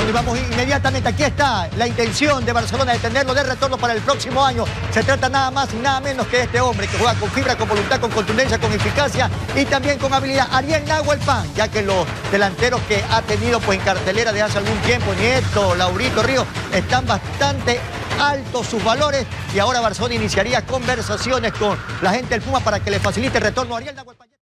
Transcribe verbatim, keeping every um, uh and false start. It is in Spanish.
y vamos inmediatamente. Aquí está la intención de Barcelona de tenerlo de retorno para el próximo año. Se trata nada más y nada menos que de este hombre que juega con fibra, con voluntad, con contundencia, con eficacia y también con habilidad. Ariel Nahuel Pan, ya que los delanteros que ha tenido pues en cartelera de hace algún tiempo, Nieto, Laurito, Río, están bastante altos sus valores y ahora Barcelona iniciaría conversaciones con la gente del Puma para que le facilite el retorno a Ariel Nahuel Pan.